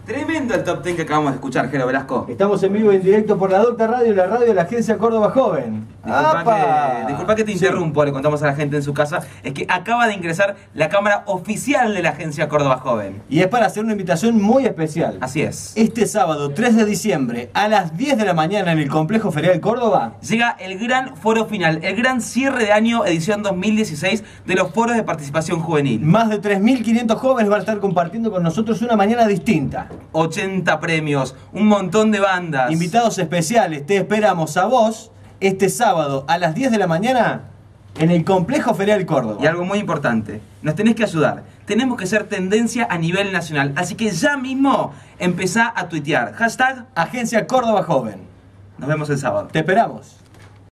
Tremendo el top 10 que acabamos de escuchar, Jero Velasco. Estamos en vivo y en directo por la Docta Radio, la radio de la Agencia Córdoba Joven. Disculpa que te interrumpo, le contamos a la gente en su casa. Es que acaba de ingresar la cámara oficial de la Agencia Córdoba Joven. Y es para hacer una invitación muy especial. Así es. Este sábado 3 de diciembre a las 10 de la mañana en el Complejo Ferial Córdoba llega el gran foro final, el gran cierre de año edición 2016 de los foros de participación juvenil. Más de 3.500 jóvenes van a estar compartiendo con nosotros una mañana distinta. 80 premios, un montón de bandas. Invitados especiales, te esperamos a vos este sábado a las 10 de la mañana en el Complejo Ferial Córdoba. Y algo muy importante, nos tenés que ayudar. Tenemos que ser tendencia a nivel nacional. Así que ya mismo empezá a tuitear. Hashtag Agencia Córdoba Joven. Nos vemos el sábado. Te esperamos.